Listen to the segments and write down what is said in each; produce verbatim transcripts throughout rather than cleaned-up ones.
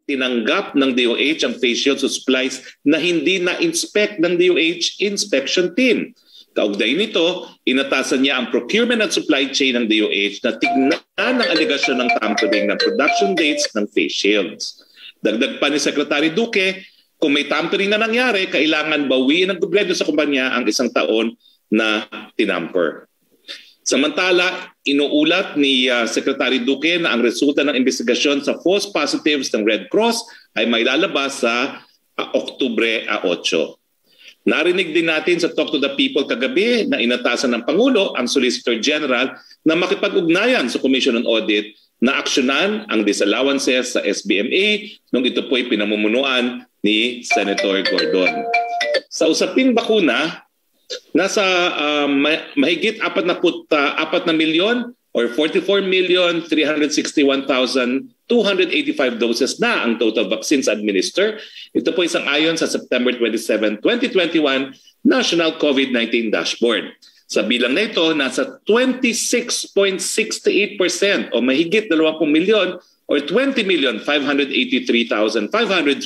tinanggap ng D O H ang face shields o supplies na hindi na-inspect ng D O H inspection team. Kaugnay nito, inatasan niya ang procurement at supply chain ng D O H na tignan ang aligasyon ng tampering ng production dates ng face shields. Dagdag pa ni Secretary Duque, kung may tampering na nangyari, kailangan bawiin ng gobyerno sa kumpanya ang isang taon na tinamper. Samantala, inuulat ni uh, Secretary Duque na ang resulta ng investigasyon sa false positives ng Red Cross ay may lalabas sa uh, Oktubre eight. Narinig din natin sa Talk to the People kagabi na inatasan ng Pangulo ang Solicitor General na makipag-ugnayan sa Commission on Audit na aksyonan ang disallowances sa S B M A nung ito po'y pinamumunuan ni Senator Gordon. Sa usaping bakuna, nasa uh, mahigit apat na milyon or forty-four million three hundred sixty-one thousand two hundred eighty-five doses na ang total vaccines administered. Ito po isang ayon sa September twenty-seventh, twenty twenty-one National COVID nineteen Dashboard. Sa bilang na ito, nasa twenty-six point six eight percent o mahigit dalawampu milyon or twenty million five hundred eighty-three thousand five hundred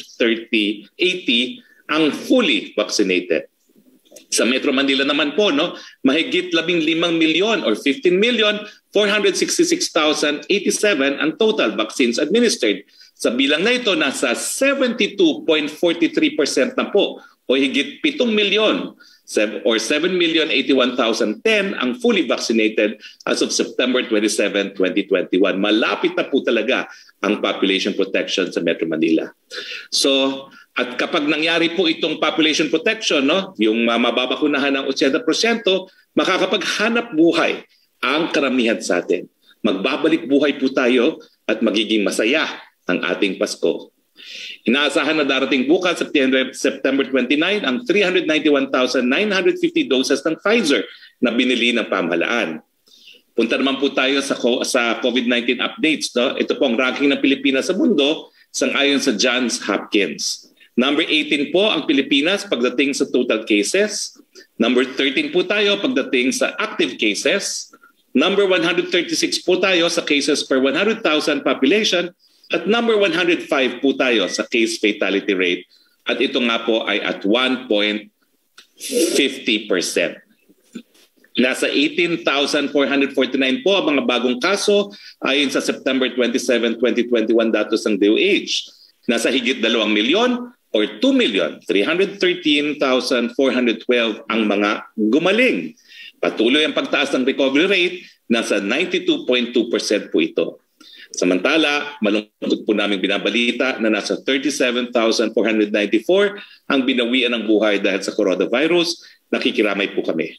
eighty ang fully vaccinated. Sa Metro Manila naman po, no, mahigit labing limang milyon or fifteen million four hundred sixty-six thousand eighty-seven ang total vaccines administered. Sa bilang na ito, nasa seventy-two point four three percent na po o higit pitong milyon or seven million eighty-one thousand ten ang fully vaccinated as of September twenty-seventh, twenty twenty-one. Malapit na po talaga ang population protection sa Metro Manila. So, at kapag nangyari po itong population protection, no, yung uh, mababakunahan ng eighty percent, makakapaghanap buhay ang karamihan sa atin. Magbabalik buhay po tayo at magiging masaya ang ating Pasko. Inaasahan na darating bukas, September twenty-ninth, ang three hundred ninety-one thousand nine hundred fifty doses ng Pfizer na binili ng pamahalaan. Punta naman po tayo sa, sa COVID nineteen updates. No? Ito po ang ranking ng Pilipinas sa mundo sang-ayon sa Johns Hopkins. Number eighteen po ang Pilipinas pagdating sa total cases. Number thirteen po tayo pagdating sa active cases. Number one hundred thirty-six po tayo sa cases per one hundred thousand population. At number one hundred five po tayo sa case fatality rate. At ito nga po ay at one point five zero percent. Nasa eighteen thousand four hundred forty-nine po ang mga bagong kaso ayon sa September twenty-seventh, twenty twenty-one datos ng D O H. Nasa higit dalawang milyon or two million three hundred thirteen thousand four hundred twelve ang mga gumaling. Patuloy ang pagtaas ng recovery rate, nasa ninety-two point two percent po ito. Samantala, malungkot po namin binabalita na nasa thirty-seven thousand four hundred ninety-four ang binawian ng buhay dahil sa coronavirus. Nakikiramay po kami.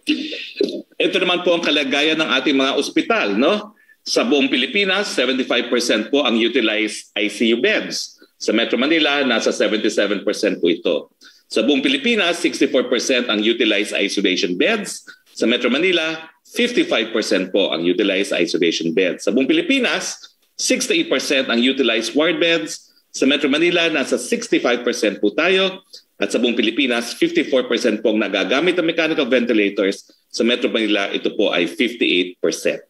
Ito naman po ang kalagayan ng ating mga ospital, no? Sa buong Pilipinas, seventy-five percent po ang utilized I C U beds. Sa Metro Manila, nasa seventy-seven percent po ito. Sa buong Pilipinas, sixty-four percent ang utilized isolation beds. Sa Metro Manila, fifty-five percent po ang utilized isolation beds. Sa buong Pilipinas, sixty-eight percent ang utilized ward beds. Sa Metro Manila, nasa sixty-five percent po tayo. At sa buong Pilipinas, fifty-four percent po ang nagagamit ng mechanical ventilators. Sa Metro Manila, ito po ay fifty-eight percent.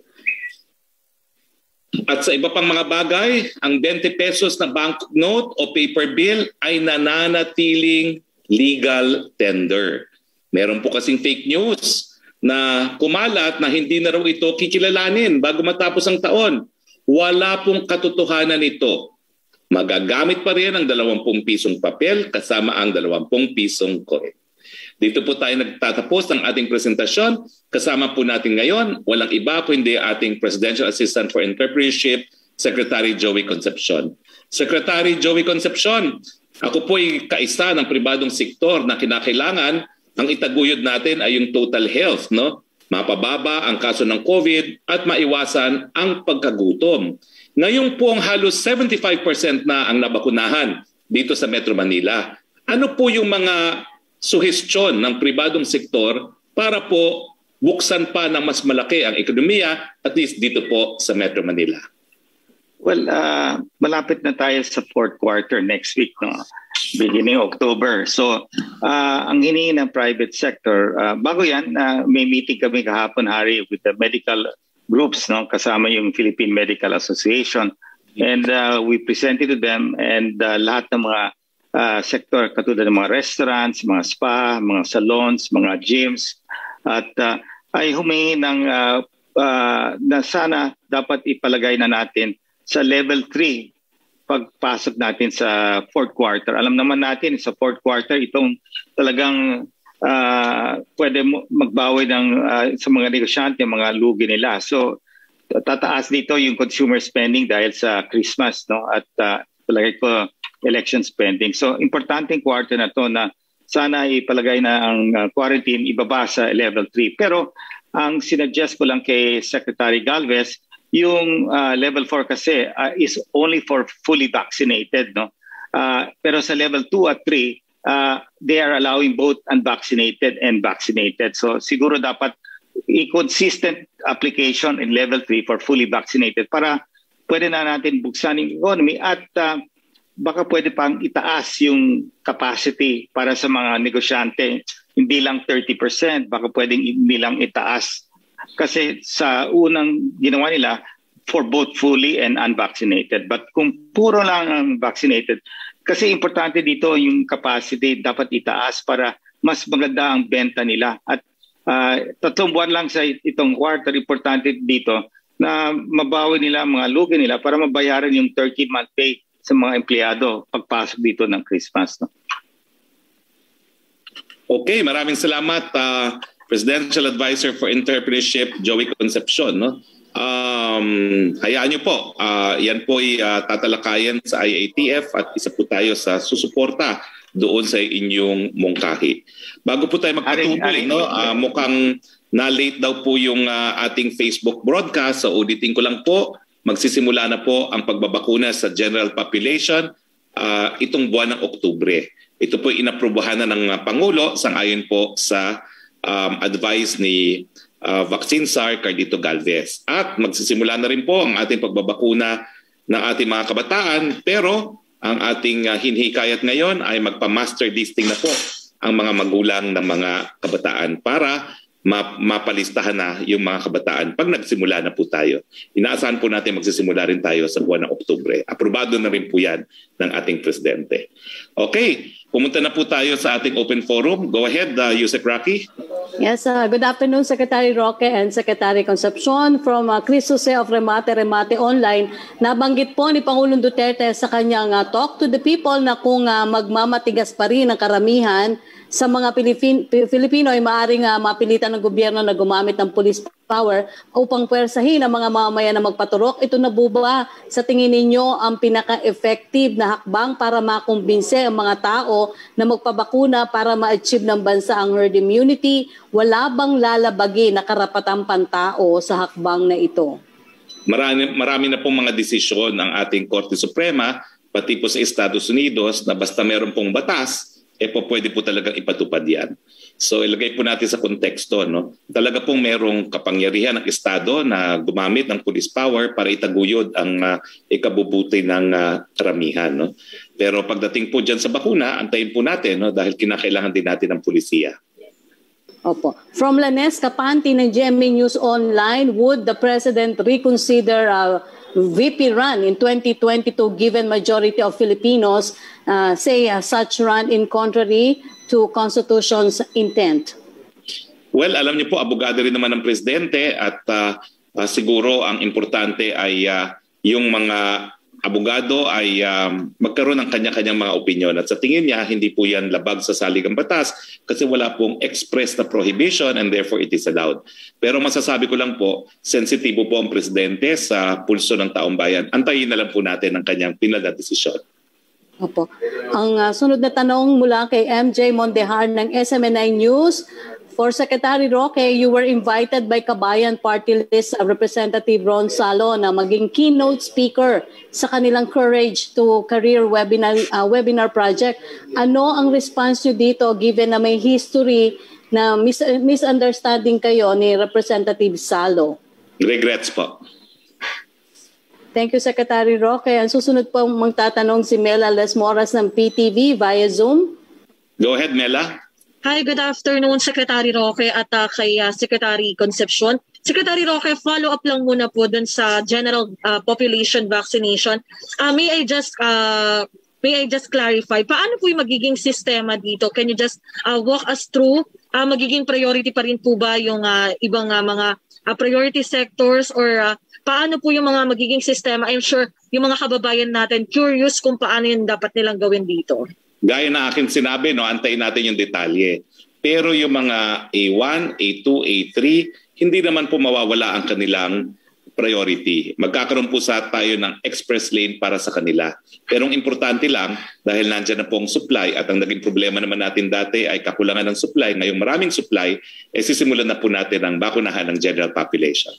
At sa iba pang mga bagay, ang twenty pesos na banknote o paper bill ay nananatiling legal tender. Meron po kasing fake news na kumalat na hindi na raw ito kikilalanin bago matapos ang taon. Wala pong katotohanan ito. Magagamit pa rin ang dalawampung pisong papel kasama ang dalawampung pisong coin. Dito po tayo nagtatapos ng ating presentasyon. Kasama po natin ngayon, walang iba po hindi ating Presidential Assistant for Entrepreneurship, Secretary Joey Concepcion. Secretary Joey Concepcion, ako po ay kaisa ng pribadong sektor na kinakailangan ang itaguyod natin ay yung total health, no? Mapababa ang kaso ng COVID at maiwasan ang pagkagutom. Ngayon po ang halos seventy-five percent na ang nabakunahan dito sa Metro Manila. Ano po yung mga suhestyon ng pribadong sektor para po buksan pa ng mas malaki ang ekonomiya at least dito po sa Metro Manila? Well, uh, malapit na tayo sa fourth quarter next week, no? Beginning October. So, uh, ang hinihingi ng private sector, uh, bago yan, uh, may meeting kami kahapon, Hari, with the medical groups, no? Kasama yung Philippine Medical Association, And uh, we presented to them, and uh, lahat ng mga uh, sektor katulad ng mga restaurants, mga spa, mga salons, mga gyms, at uh, ay humingi ng uh, uh, na sana dapat ipalagay na natin sa level three pagpasok natin sa fourth quarter. Alam naman natin sa fourth quarter itong talagang uh, pwede magbawi ng uh, sa mga negosyante, mga lugi nila. So tataas dito yung consumer spending dahil sa Christmas, no, at uh, palagay ko election spending. So importanteng quarter na to na sana ipalagay na ang uh, quarantine ibaba sa level three. Pero ang sinuggest ko lang kay Secretary Galvez, yung uh, level four kasi uh, is only for fully vaccinated, no. Uh, pero sa level two at three, uh, they are allowing both unvaccinated and vaccinated. So siguro dapat i-consistent application in level three for fully vaccinated para pwede na natin buksan yung economy at uh, baka pwede pang itaas yung capacity para sa mga negosyante. Hindi lang thirty percent, baka pwedeng hindi lang itaas. Kasi sa unang ginawa nila, for both fully and unvaccinated. But kung puro lang ang vaccinated, kasi importante dito yung capacity dapat itaas para mas maganda ang benta nila. At Uh, tatlong buwan lang sa itong quarter, importante dito na mabawi nila mga lugi nila para mabayaran yung thirteen month pay sa mga empleyado pagpasok dito ng Christmas. No? Okay, maraming salamat uh, Presidential Advisor for Entrepreneurship, Joey Concepcion. No? Um, hayaan niyo po, uh, yan po ay uh, tatalakayan sa I A T F at isa po tayo sa susuporta doon sa inyong mungkahi. Bago po tayo magpatuloy, no, uh, mukhang na-late daw po yung uh, ating Facebook broadcast. So auditing ko lang po, magsisimula na po ang pagbabakuna sa general population uh, itong buwan ng Oktubre. Ito po inaprubahan na ng uh, Pangulo sang-ayon po sa um, advice ni uh, Vaccine Czar Cardito Galvez. At magsisimula na rin po ang ating pagbabakuna ng ating mga kabataan, pero ang ating uh, hinhikayat ngayon ay magpa-master listing na po ang mga magulang ng mga kabataan para ma- mapalistahan na yung mga kabataan pag nagsimula na po tayo. Inaasahan po natin magsisimula rin tayo sa buwan ng Oktubre. Aprobado na rin po yan ng ating presidente. Okay, pumunta na po tayo sa ating open forum. Go ahead, uh, Yusek Rocky. Yes, uh, good afternoon, Secretary Roque and Secretary Concepcion. From uh, Chris Jose of Remate Remate Online, nabanggit po ni Pangulong Duterte sa kanyang uh, talk to the people na kung uh, magmamatigas pa rin ang karamihan sa mga Pilipin- Pilipino ay maaaring uh, mapilitan ng gobyerno na gumamit ng police power upang pwersahin ang mga mamamayan na magpaturok. Ito na po ba sa tingin ninyo ang pinaka-effective na hakbang para makumbinse ang mga tao na magpabakuna para ma-achieve ng bansa ang herd immunity? Wala bang lalabagin na karapatang pantao sa hakbang na ito? Marami, marami na pong mga desisyon ng ating Korte Suprema, pati po sa Estados Unidos, na basta meron pong batas, eh po pwede po talagang ipatupad yan. So ilagay po natin sa konteksto, no? Talaga pong merong kapangyarihan ng Estado na gumamit ng police power para itaguyod ang uh, ikabubuti ng uh, karamihan. No? Pero pagdating po dyan sa bakuna, antayin po natin, no? Dahil kinakailangan din natin ng pulisiya. Opo. From Lanes Kapanti ng G M A News Online, would the President reconsider uh, V P run in twenty twenty-two given majority of Filipinos uh, say uh, such run in contrary to Constitution's intent? Well, alam niyo po, abogado rin naman ng Presidente at uh, uh, siguro ang importante ay uh, yung mga abogado ay um, magkaroon ng kanya-kanyang mga opinyon. At sa tingin niya, hindi po yan labag sa saligang batas kasi wala pong express na prohibition and therefore it is allowed. Pero masasabi ko lang po, sensitibo po ang Presidente sa pulso ng taong bayan. Antayin na lang po natin ang kanyang final na desisyon. Opo. Ang uh, sunod na tanong mula kay M J Mondejar ng S M N I News. For Secretary Roque, you were invited by Kabayan Party List uh, Representative Ron Salo na maging keynote speaker sa kanilang Courage to Career webinar, uh, webinar project. Ano ang response nyo dito given na may history na mis- misunderstanding kayo ni Representative Salo? Regrets po. Thank you, Secretary Roque. Ang susunod po magtatanong si Mela Lesmoras ng P T V via Zoom. Go ahead, Mela. Hi, good afternoon, Secretary Roque at uh, kay uh, Secretary Concepcion. Secretary Roque, follow up lang muna po dun sa general uh, population vaccination. Uh, may I just uh, may I just clarify, paano po yung magiging sistema dito? Can you just uh, walk us through? Uh, magiging priority pa rin po ba yung uh, ibang uh, mga uh, priority sectors, or uh, paano po yung mga magiging sistema? I'm sure yung mga kababayan natin curious kung paano yung dapat nilang gawin dito. Gaya na akin sinabi, no, antayin natin yung detalye. Pero yung mga A one, A two, A three, hindi naman po mawawala ang kanilang priority. Magkakaroon po sa tayo ng express lane para sa kanila. Pero ang importante lang, dahil nandyan na po ang supply at ang naging problema naman natin dati ay kakulangan ng supply, ngayong maraming supply, eh sisimulan na po natin ang bakunahan ng general population.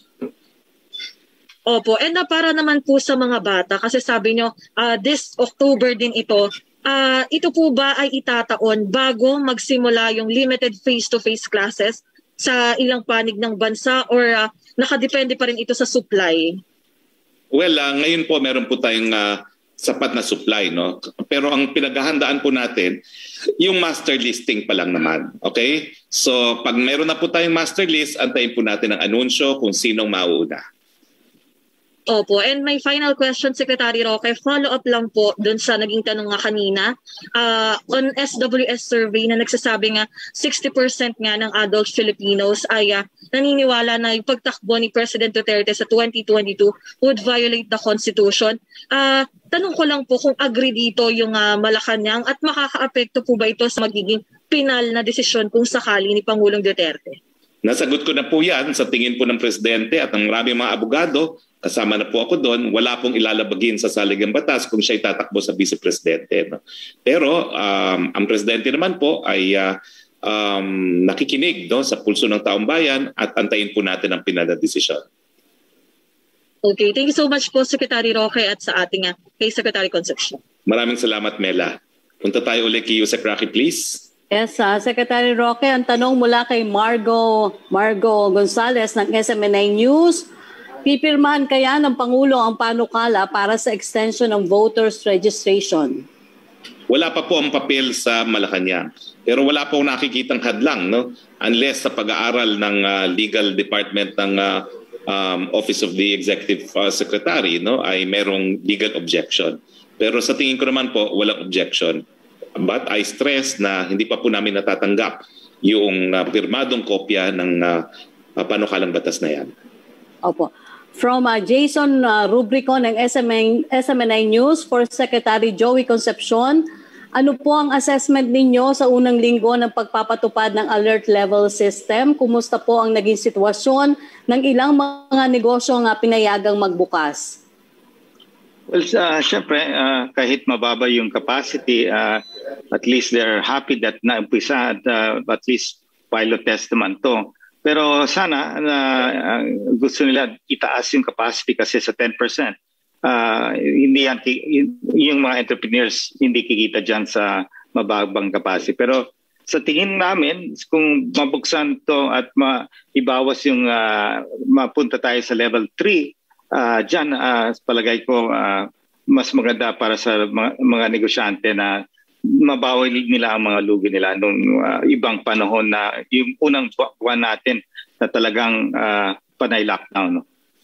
Opo, and na para naman po sa mga bata, kasi sabi nyo, uh, this October din ito, Uh, ito po ba ay itataon bago magsimula yung limited face-to-face classes sa ilang panig ng bansa, or uh, nakadepende pa rin ito sa supply? Well, uh, ngayon po meron po tayong uh, sapat na supply, no? Pero ang pinaghahandaan po natin, yung master listing pa lang naman. Okay? So pag meron na po tayong master list, antayin po natin ang anunsyo kung sinong mauuna. Opo. And my final question, Secretary Roque, follow-up lang po dun sa naging tanong nga kanina. Uh, on S W S survey na nagsasabi nga sixty percent nga ng adult Filipinos ay uh, naniniwala na yung pagtakbo ni President Duterte sa twenty twenty-two would violate the Constitution. Uh, tanong ko lang po kung agree dito yung uh, Malacanang, at makaka-apekto po ba ito sa magiging pinal na desisyon kung sakali ni Pangulong Duterte? Nasagot ko na po yan sa tingin po ng Presidente at ng maraming mga abogado. Kasama na po ako doon, wala pong ilalabagin sa saligang batas kung siya'y tatakbo sa Vice Presidente. No? Pero um, ang Presidente naman po ay uh, um, nakikinig, no, sa pulso ng taong bayan, at antayin po natin ang pinadadesisyon. Okay, thank you so much po, Secretary Roque, at sa ating uh, kay Secretary Concepcion. Maraming salamat, Mela. Punta tayo ulit kay Yusek Roque, please. Yes, uh, Secretary Roque, ang tanong mula kay Margo, Margo Gonzales ng S M N I News. Pipirmahan kaya ng Pangulo ang panukala para sa extension ng voters registration? Wala pa po ang papel sa Malacanang. Pero wala po nakikitang hadlang, no? Unless sa pag-aaral ng uh, legal department ng uh, um, Office of the Executive uh, Secretary, no, ay merong legal objection. Pero sa tingin ko naman po, walang objection. But I stress na hindi pa po namin natatanggap yung uh, pirmadong kopya ng uh, uh, panukalang batas na yan. Opo. From uh, Jason uh, Rubrico ng S M N I News for Secretary Joey Concepcion, ano po ang assessment ninyo sa unang linggo ng pagpapatupad ng alert level system? Kumusta po ang naging sitwasyon ng ilang mga negosyo nga pinayagang magbukas? Well, uh, syempre, uh, kahit mababa yung capacity, uh, at least they're happy that na-umpisa at uh, at least pilot test naman to. Pero sana uh, uh, gusto nila itaas yung capacity kasi sa ten percent. Uh, hindi yan, yung mga entrepreneurs hindi kikita dyan sa mababang capacity. Pero sa tingin namin, kung mabuksan to at maibawas yung uh, mapunta tayo sa level three, uh, dyan uh, palagay ko uh, mas maganda para sa mga, mga negosyante na mabawi nila ang mga lugi nila nung uh, ibang panahon na yung unang buwan natin na talagang uh, panay lockdown. No?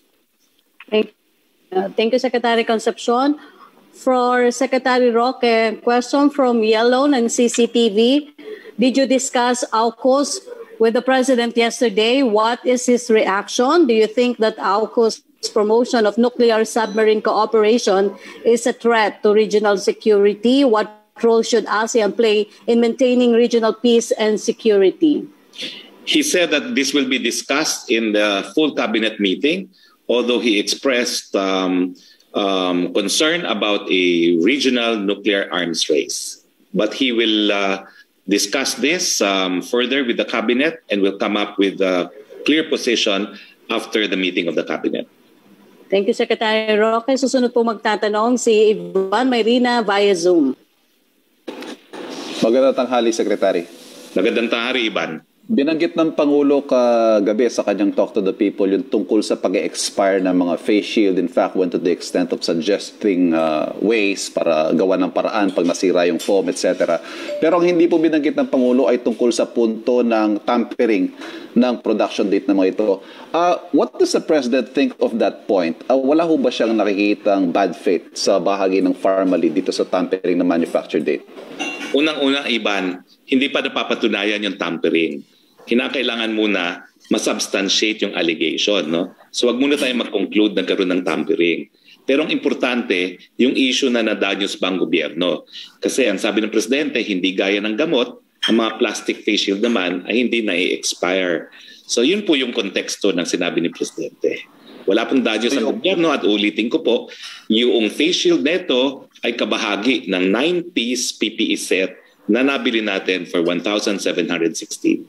Thank, uh, thank you, Secretary Concepcion. For Secretary Roque, question from Yellow ng C C T V. Did you discuss AUKUS with the President yesterday? What is his reaction? Do you think that AUKUS promotion of nuclear submarine cooperation is a threat to regional security? What role should ASEAN play in maintaining regional peace and security? He said that this will be discussed in the full cabinet meeting, although he expressed um, um, concern about a regional nuclear arms race. But he will uh, discuss this um, further with the cabinet and will come up with a clear position after the meeting of the cabinet. Thank you, Secretary Roque. Susunod po magtatanong si Ivan Mayrina via Zoom. Magandang tanghali, Secretary. Magandang tanghali, Ivan. Binanggit ng Pangulo kagabi sa kanyang Talk to the People yung tungkol sa pag-expire ng mga face shield. In fact, went to the extent of suggesting uh, ways para gawa ng paraan pag nasira yung foam, et cetera. Pero ang hindi po binanggit ng Pangulo ay tungkol sa punto ng tampering ng production date ng mga ito. Uh, what does the President think of that point? Uh, wala ho ba siyang nakikitang bad faith sa bahagi ng Pharmally dito sa tampering ng manufacture date? Unang-una, Ivan, hindi pa napapatunayan yung tampering. Kinakailangan muna masubstantiate yung allegation, no? So wag muna tayo mag-conclude na karoon ng tampering. Pero ang importante, yung issue na nadanyos ba ang gobyerno? Kasi ang sabi ng Presidente, hindi gaya ng gamot, ang mga plastic face shield naman ay hindi na-expire. So yun po yung konteksto ng sinabi ni Presidente. Wala pong danyos ang gobyerno at ulitin ko po, yung face shield neto ay kabahagi ng nine-piece P P E set na nabili natin for one thousand seven hundred sixteen.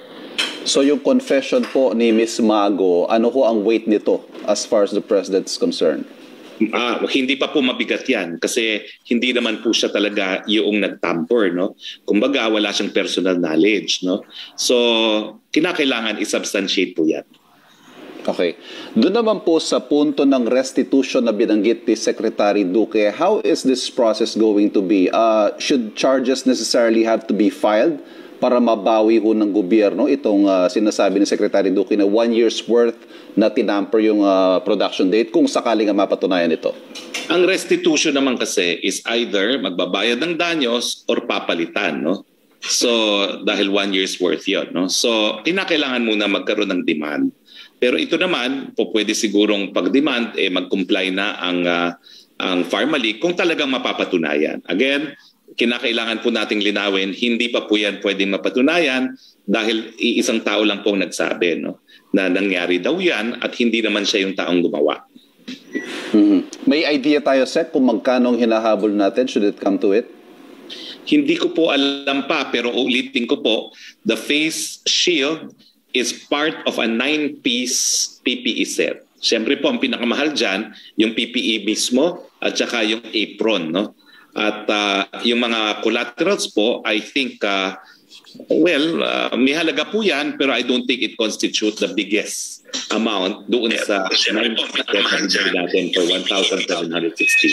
So yung confession po ni Miz Mago, ano ho ang weight nito as far as the President is concerned? Ah, hindi pa po mabigat yan kasi hindi naman po siya talaga yung nag-tamper, no? Kumbaga wala siyang personal knowledge, no? So kinakailangan i-substantiate po yan. Okay. Doon naman po sa punto ng restitution na binanggit ni Secretary Duque, how is this process going to be? Uh, should charges necessarily have to be filed para mabawi ho ng gobyerno itong uh, sinasabi ni Secretary Duque na one year's worth na tinamper yung uh, production date kung sakaling nga mapatunayan ito? Ang restitution naman kasi is either magbabayad ng danyos or papalitan, no? So dahil one year's worth yun, no? So kinakailangan muna magkaroon ng demand. Pero ito naman, po pwede sigurong pag-demand, eh, mag-comply na ang, uh, ang Pharmally kung talagang mapapatunayan. Again, kinakailangan po nating linawin, hindi pa po yan pwedeng mapatunayan dahil iisang tao lang pong nagsabi, no, na nangyari daw yan at hindi naman siya yung taong gumawa. Mm-hmm. May idea tayo, Sec, kung magkano ang hinahabol natin should it come to it? Hindi ko po alam pa, pero ulitin ko po, the face shield is part of a nine-piece P P E set. Siyempre po, ang pinakamahal dyan, yung P P E mismo at saka yung apron, no? At uh, yung mga collaterals po, I think, uh, well, uh, may halaga po yan, pero I don't think it constitutes the biggest amount doon sa nine-piece natin for one thousand seven hundred sixty.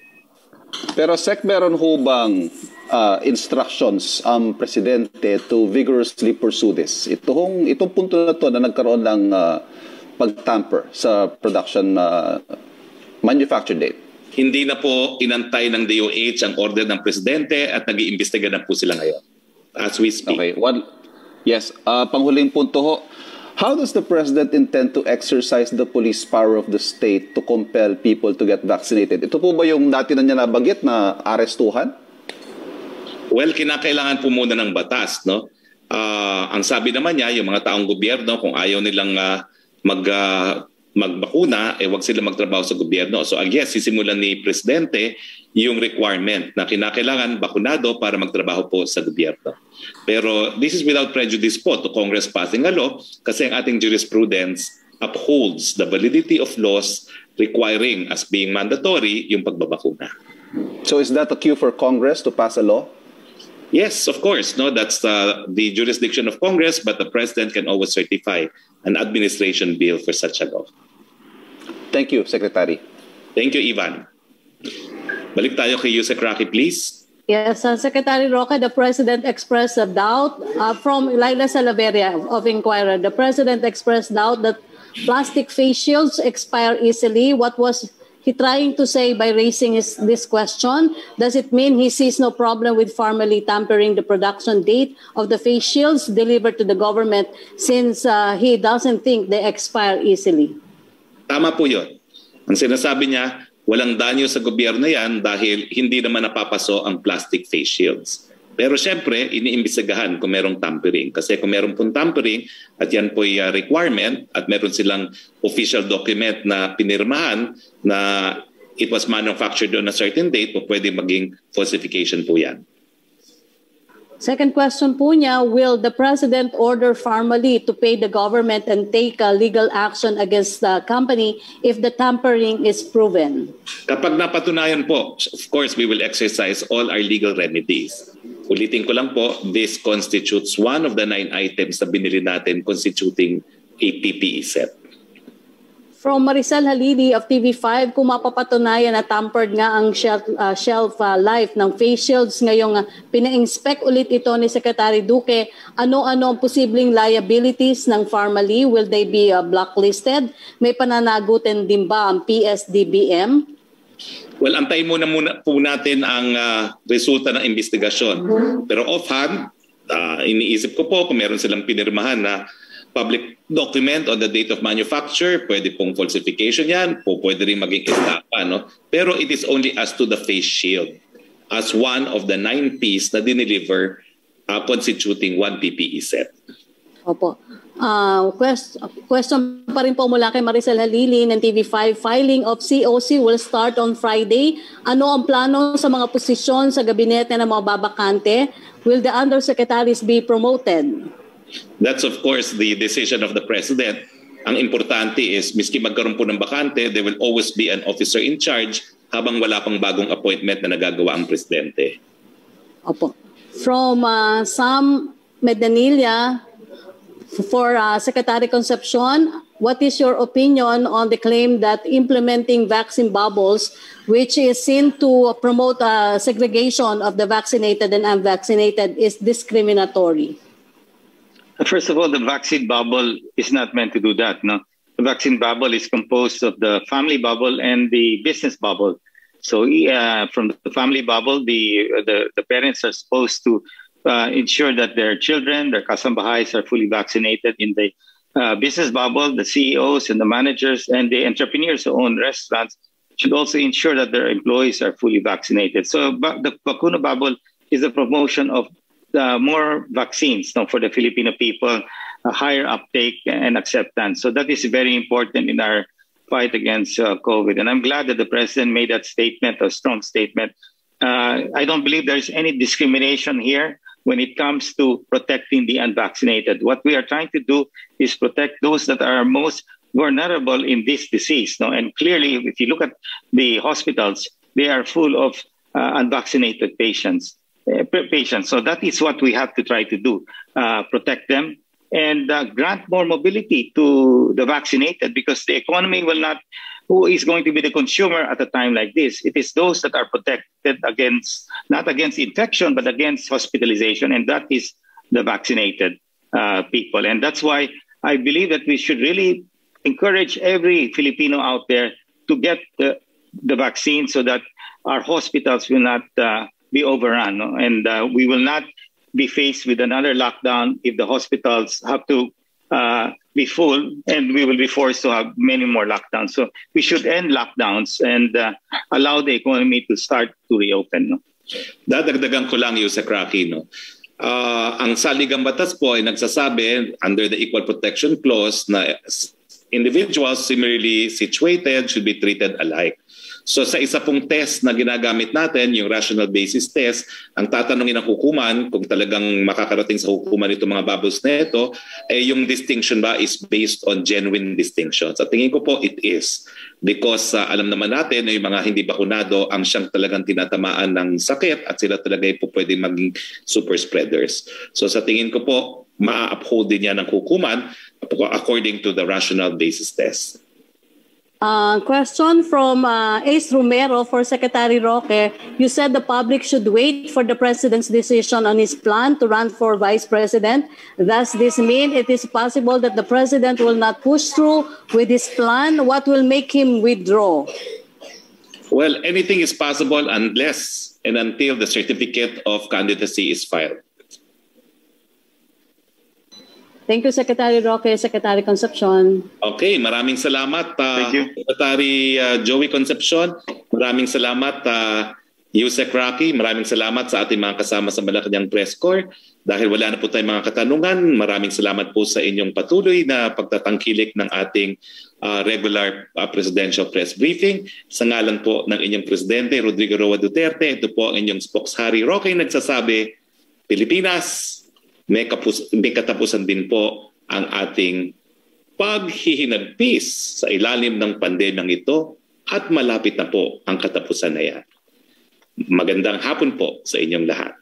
Pero Sec, meron ho bang uh, instructions ang um, Presidente to vigorously pursue this? Itong, itong punto na to na nagkaroon ng uh, pag-tamper sa production uh, manufacture date. Hindi na po inantay ng D O H ang order ng Presidente at nag-iimbestiga na po sila ngayon as we speak. Okay. One, yes. Uh, panghuling punto ho. How does the President intend to exercise the police power of the state to compel people to get vaccinated? Ito po ba yung dati na niya nabanggit na arestuhan? Well, kinakailangan po muna ng batas, no? Uh, ang sabi naman niya, yung mga taong gobyerno, kung ayaw nilang uh, mag... Uh, magbakuna, eh wag sila magtrabaho sa gobyerno. So I guess sisimulan ni Presidente yung requirement na kinakailangan bakunado para magtrabaho po sa gobyerno. Pero this is without prejudice po to Congress passing a law kasi ang ating jurisprudence upholds the validity of laws requiring as being mandatory yung pagbabakuna. So is that a cue for Congress to pass a law? Yes, of course. No, that's uh, the jurisdiction of Congress, but the President can always certify an administration bill for such a law. Thank you, Secretary. Thank you, Ivan. Balik tayo kay Yusek Rocky, please. Yes, uh, Secretary Roque, the President expressed a doubt uh, from Laila Salaveria of Inquirer. The President expressed doubt that plastic face shields expire easily. What was he trying to say by raising his, this question? Does it mean he sees no problem with Pharmally tampering the production date of the face shields delivered to the government since uh, he doesn't think they expire easily? Tama po yun. Ang sinasabi niya, walang danyo sa gobyerno yan dahil hindi naman napapaso ang plastic face shields. Pero siyempre, iniimbestigahan kung merong tampering. Kasi kung meron pong tampering at yan po yung requirement at meron silang official document na pinirmahan na it was manufactured on a certain date, po pwede maging falsification po yan. Second question po niya, will the President order Pharmally to pay the government and take a legal action against the company if the tampering is proven? Kapag napatunayan po, of course, we will exercise all our legal remedies. Ulitin ko lang po, this constitutes one of the nine items na binili natin constituting a P P E set. From Maricel Halili of T V five, kung mapapatunayan na tampered nga ang shelf, uh, shelf uh, life ng face shields ngayong uh, pina-inspect ulit ito ni Secretary Duque, ano-ano ang posibleng liabilities ng Pharmaly? Will they be uh, blacklisted? May pananagutin din ba ang P S D B M? Well, antayin muna, muna po natin ang uh, resulta ng investigasyon. Pero offhand, uh, iniisip ko po kung meron silang pinirmahan na public document on the date of manufacture, pwede pong falsification yan, po pwede rin maging estafa, no? Pero it is only as to the face shield as one of the nine piece na dineliver uh, constituting one P P E set. Opo. Uh, quest, question pa rin po mula kay Maricel Halili ng T V five. Filing of C O C will start on Friday. Ano ang plano sa mga posisyon sa gabinete ng mga babakante? Will the undersecretaries be promoted? That's of course the decision of the President. Ang importante is, miski magkaroon po ng bakante, there will always be an officer in charge habang wala pang bagong appointment na nagagawa ang Presidente. Opo. From uh, Sam Medanilla, for uh, Secretary Concepcion, what is your opinion on the claim that implementing vaccine bubbles, which is seen to promote uh, segregation of the vaccinated and unvaccinated, is discriminatory? First of all, the vaccine bubble is not meant to do that. No, the vaccine bubble is composed of the family bubble and the business bubble. So, uh, from the family bubble, the the, the parents are supposed to uh, ensure that their children, their kasambahays, are fully vaccinated. In the uh, business bubble, the C E Os and the managers and the entrepreneurs who own restaurants should also ensure that their employees are fully vaccinated. So, the Bakuna bubble is the promotion of Uh, more vaccines, no, for the Filipino people, a higher uptake and acceptance. So that is very important in our fight against uh, COVID. And I'm glad that the President made that statement, a strong statement. Uh, I don't believe there's any discrimination here when it comes to protecting the unvaccinated. What we are trying to do is protect those that are most vulnerable in this disease. No? And clearly, if you look at the hospitals, they are full of uh, unvaccinated patients. Uh, patients. So that is what we have to try to do, uh, protect them and uh, grant more mobility to the vaccinated, because the economy will not, who is going to be the consumer at a time like this? It is those that are protected against, not against infection, but against hospitalization. And that is the vaccinated uh, people. And that's why I believe that we should really encourage every Filipino out there to get the, the vaccine so that our hospitals will not uh, be overrun, no? And uh, we will not be faced with another lockdown if the hospitals have to uh, be full, and we will be forced to have many more lockdowns. So we should end lockdowns and uh, allow the economy to start to reopen. No? Dadagdagan ko lang yung sa Rocky, no? Uh, ang saligang batas po ay nagsasabi under the Equal Protection Clause na individuals similarly situated should be treated alike. So sa isa pong test na ginagamit natin, yung rational basis test, ang tatanungin ng hukuman kung talagang makakarating sa hukuman itong mga bubbles na ito, eh yung distinction ba is based on genuine distinctions. At tingin ko po it is. Because uh, alam naman natin na yung mga hindi bakunado ang siyang talagang tinatamaan ng sakit at sila talaga po pwede maging super spreaders. So sa tingin ko po, ma-uphold din yan ng hukuman according to the rational basis test. Uh, question from uh, Ace Romero for Secretary Roque. You said the public should wait for the President's decision on his plan to run for Vice President. Does this mean it is possible that the President will not push through with his plan? What will make him withdraw? Well, anything is possible unless and until the certificate of candidacy is filed. Thank you, Secretary Roque, Secretary Concepcion. Okay, maraming salamat, uh, Thank you. Secretary uh, Joey Concepcion. Maraming salamat, uh, Yusek Rocky. Maraming salamat sa ating mga kasama sa Malacanang Press Corps. Dahil wala na po tayong mga katanungan, maraming salamat po sa inyong patuloy na pagtatangkilik ng ating uh, regular uh, presidential press briefing. Sa ngalan po ng inyong Presidente, Rodrigo Roa Duterte, ito po ang inyong spokeshari Roque nagsasabi, Pilipinas, May, kapus- may katapusan din po ang ating paghihinagpis sa ilalim ng pandemyang ito at malapit na po ang katapusan na yan. Magandang hapon po sa inyong lahat.